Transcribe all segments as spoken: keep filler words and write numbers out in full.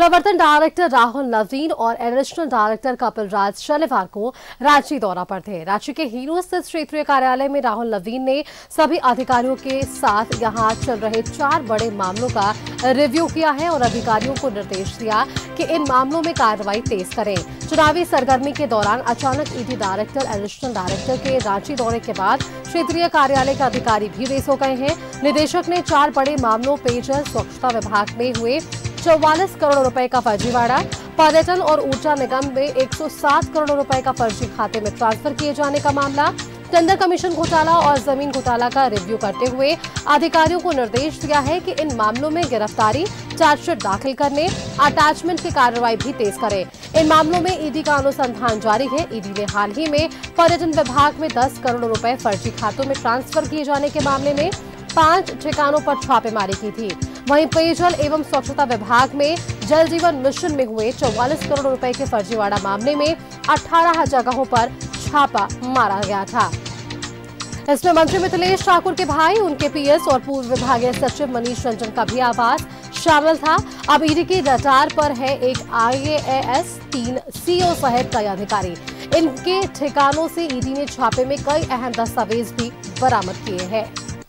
प्रवर्तन डायरेक्टर राहुल नवीन और additional director Kapil राज शनिवार को रांची दौरा पर थे। रांची के हीरो स्थित क्षेत्रीय कार्यालय में राहुल नवीन ने सभी अधिकारियों के साथ यहां चल रहे चार बड़े मामलों का रिव्यू किया है और अधिकारियों को निर्देश दिया कि इन मामलों में कार्रवाई तेज करें। चुनावी सरगर्मी के दौरान अचानक ईडी डायरेक्टर एडिशनल डायरेक्टर के रांची दौरे के बाद क्षेत्रीय कार्यालय के अधिकारी भी रेस हो गए हैं। निदेशक ने चार बड़े मामलों पेयजल स्वच्छता विभाग में हुए चौवालीस करोड़ रुपए का फर्जीवाड़ा, पर्यटन और ऊर्जा निगम में एक सौ सात करोड़ रुपए का फर्जी खाते में ट्रांसफर किए जाने का मामला, टेंडर कमीशन घोटाला और जमीन घोटाला का रिव्यू करते हुए अधिकारियों को निर्देश दिया है कि इन मामलों में गिरफ्तारी, चार्जशीट दाखिल करने, अटैचमेंट की कार्रवाई भी तेज करें। इन मामलों में ईडी का अनुसंधान जारी है। ईडी ने हाल ही में पर्यटन विभाग में दस करोड़ रुपए फर्जी खातों में ट्रांसफर किए जाने के मामले में पांच ठिकानों पर छापेमारी की थी। वहीं पेयजल एवं स्वच्छता विभाग में जल जीवन मिशन में हुए चौवालीस करोड़ रुपए के फर्जीवाड़ा मामले में अठारह जगहों पर छापा मारा गया था। इसमें मंत्री मिथिलेश ठाकुर के भाई, उनके पीएस और पूर्व विभागीय सचिव मनीष रंजन का भी आवास शामिल था। अब ईडी की रडार पर है एक आईएएस, तीन सीओ सहित कई अधिकारी। इनके ठिकानों से ईडी ने छापे में कई अहम दस्तावेज भी बरामद किए हैं।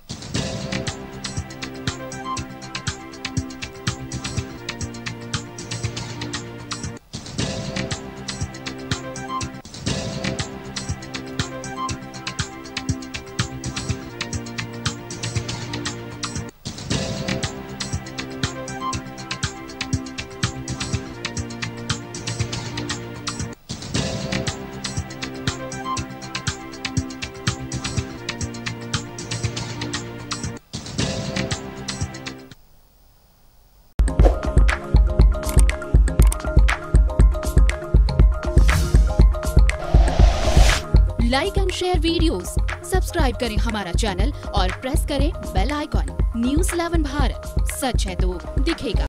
Like and share videos, subscribe करें हमारा चैनल और प्रेस करें bell icon. News eleven Bharat, सच है तो दिखेगा।